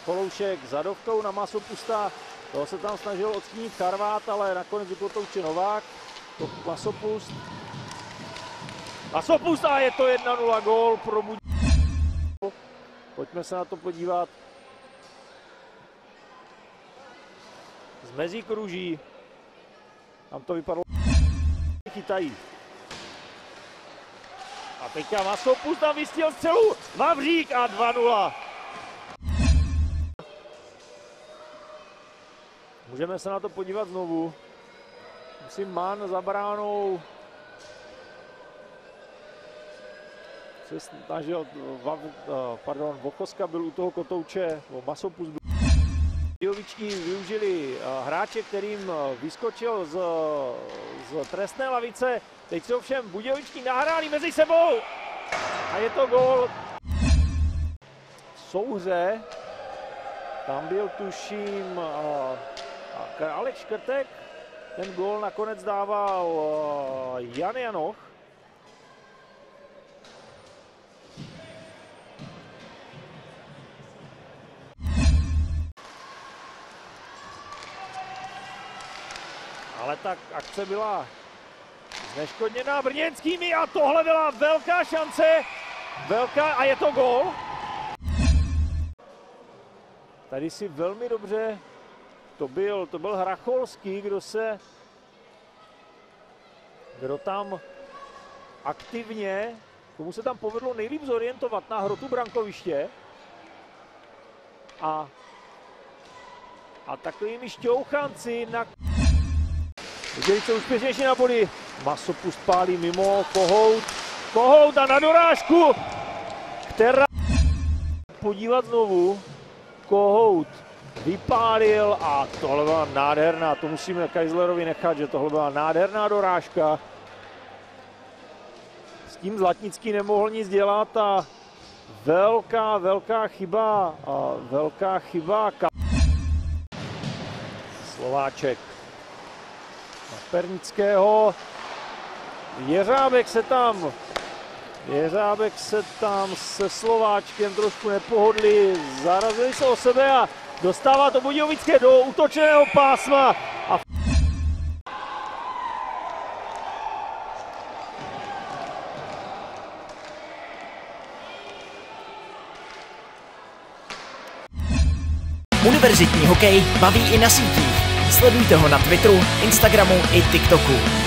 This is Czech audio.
Choloušek zadovkou na Masopusta. Toho se tam snažil odstínit Charvát, ale nakonec vykotouče Novák. Masopust. Masopust a je to 1-0 gól pro Budějovice. Pojďme se na to podívat. Z mezí kruží. Tam to vypadalo. Chytají. A teďka Masopust tam vystřelil střelu. Vavřík a 2-0. Můžeme se na to podívat znovu. Myslím, Man za bránou se snažil, Vochoska byl u toho kotouče, Masopust byl. Budějovičtí využili hráče, kterým vyskočil z trestné lavice. Teď se ovšem Budějovičtí nahráli mezi sebou a je to gól. V souhře tam byl tuším Aleš Škrtek, ten gól nakonec dával Jan Janoch. Ale ta akce byla zneškodněná brněnskými a tohle byla velká šance. A je to gól. Tady si velmi dobře, to byl Hracholský, kdo tam aktivně, komu se tam povedlo nejlíp zorientovat na hrotu brankoviště. A takovými šťouchanci na Budějovice úspěšnější na body. Masopust pálí mimo, Kohout a na dorážku, která podívat znovu. Kohout vypálil a tohle byla nádherná, to musíme Kajzlerovi nechat, že tohle byla nádherná dorážka. S tím Zlatnický nemohl nic dělat a velká chyba. Slováček na Pernického. Jeřábek se tam se Slováčkem trošku nepohodli, zarazili se o sebe a dostává to Budějovické do útočného pásma. Univerzitní hokej baví i na sítích. Sledujte ho na Twitteru, Instagramu i TikToku.